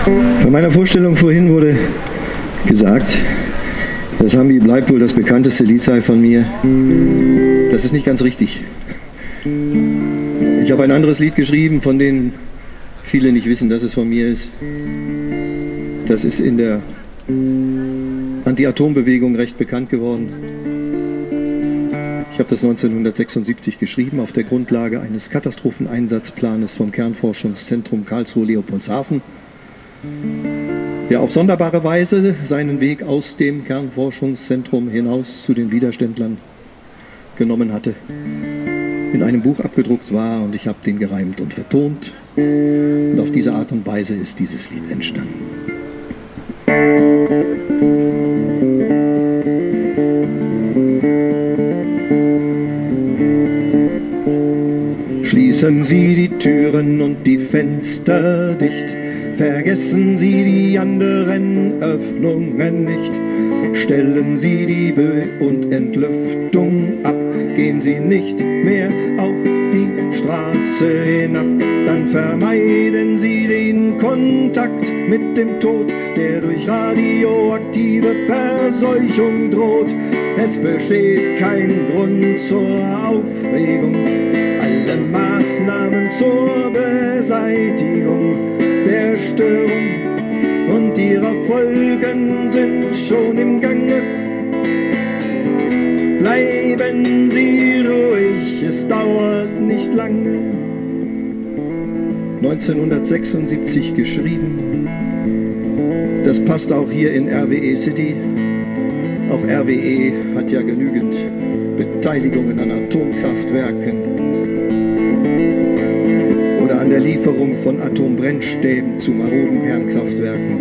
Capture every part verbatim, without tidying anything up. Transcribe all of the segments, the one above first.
Bei meiner Vorstellung vorhin wurde gesagt, das Hambi bleibt wohl das bekannteste Lied sei von mir. Das ist nicht ganz richtig. Ich habe ein anderes Lied geschrieben, von dem viele nicht wissen, dass es von mir ist. Das ist in der Anti-Atom-Bewegung recht bekannt geworden. Ich habe das neunzehnhundertsechsundsiebzig geschrieben, auf der Grundlage eines Katastropheneinsatzplanes vom Kernforschungszentrum Karlsruhe-Leopoldshafen, der auf sonderbare Weise seinen Weg aus dem Kernforschungszentrum hinaus zu den Widerständlern genommen hatte, in einem Buch abgedruckt war, und ich habe den gereimt und vertont. Und auf diese Art und Weise ist dieses Lied entstanden. Schließen Sie die Türen und die Fenster dicht, vergessen Sie die anderen Öffnungen nicht. Stellen Sie die Bö- und Entlüftung ab, gehen Sie nicht mehr auf die Straße hinab. Dann vermeiden Sie den Kontakt mit dem Tod, der durch radioaktive Verseuchung droht. Es besteht kein Grund zur Aufregung. Alle Maßnahmen zur Beseitigung der Störung und ihrer Folgen sind schon im Gange. Bleiben Sie ruhig, es dauert nicht lange. neunzehnhundertsechsundsiebzig geschrieben. Das passt auch hier in R W E City. Auch R W E hat ja genügend Beteiligungen an Atomkraftwerken oder an der Lieferung von Atombrennstäben zu maroden Kernkraftwerken.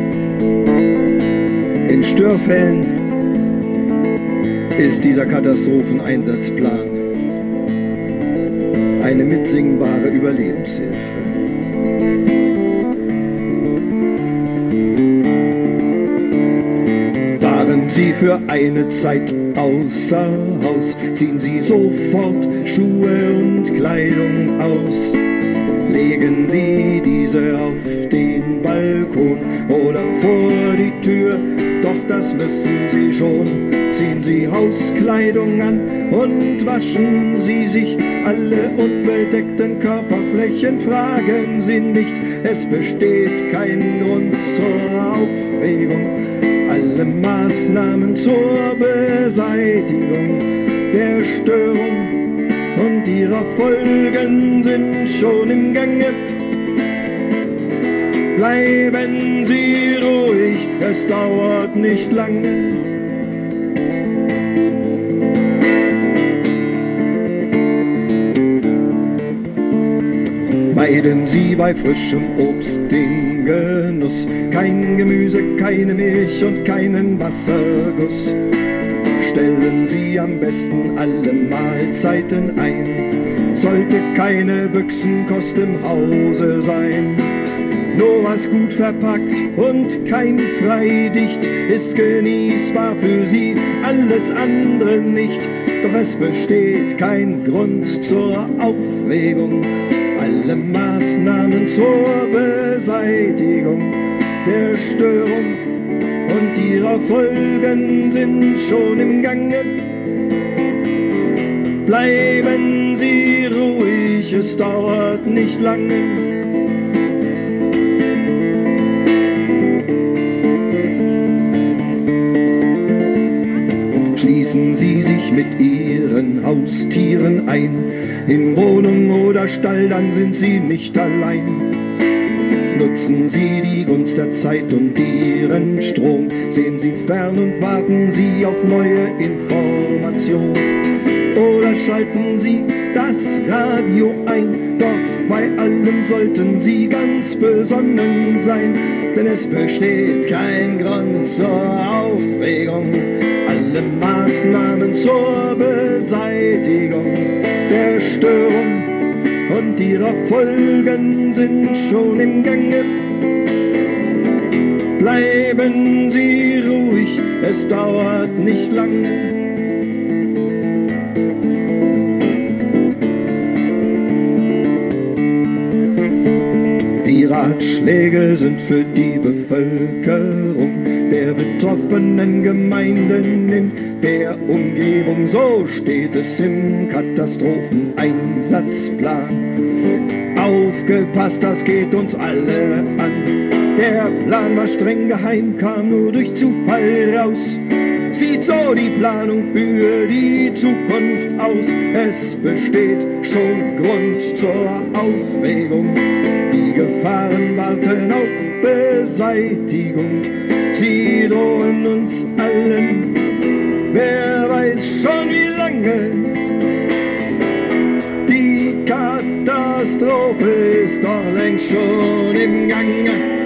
In Störfällen ist dieser Katastropheneinsatzplan eine mitsingbare Überlebenshilfe. Waren Sie für eine Zeit außer Haus, ziehen Sie sofort Schuhe und Kleidung aus. Legen Sie diese auf den Balkon oder vor die Tür, doch das müssen Sie schon. Ziehen Sie Hauskleidung an und waschen Sie sich. Alle unbedeckten Körperflächen fragen Sie nicht. Es besteht kein Grund zur Aufregung. Alle Maßnahmen zur Beseitigung der Störung und ihrer Folgen sind schon im Gange. Bleiben Sie ruhig, es dauert nicht lange. Meiden Sie bei frischem Obst den Genuss, kein Gemüse, keine Milch und keinen Wasserguss. Stellen Sie am besten alle Mahlzeiten ein, sollte keine Büchsenkost im Hause sein. Nur was gut verpackt und kein Freidicht ist genießbar für Sie, alles andere nicht. Doch es besteht kein Grund zur Aufregung. Alle Maßnahmen zur Beseitigung der Störung und ihrer Folgen sind schon im Gange. Bleiben Sie ruhig, es dauert nicht lange. Schließen Sie sich mit Ihren Haustieren ein, in Wohnung oder Stall, dann sind Sie nicht allein. Nutzen Sie die Gunst der Zeit und Ihren Strom, sehen Sie fern und warten Sie auf neue Informationen. Oder schalten Sie das Radio ein, doch bei allem sollten Sie ganz besonnen sein, denn es besteht kein Grund zur Aufregung. Alle Maßnahmen zur Beseitigung der Störung und ihrer Folgen sind schon im Gange. Bleiben Sie ruhig, es dauert nicht lange. Die Ratschläge sind für die Bevölkerung der betroffenen Gemeinden in der Umgebung. So steht es im Katastropheneinsatzplan. Aufgepasst, das geht uns alle an. Der Plan war streng geheim, kam nur durch Zufall raus. Sieht so die Planung für die Zukunft aus. Es besteht schon Grund zur Aufregung. Die Gefahren warten auf Beseitigung. Sie drohen uns allen, wer weiß schon wie lange. Die Katastrophe ist doch längst schon im Gange.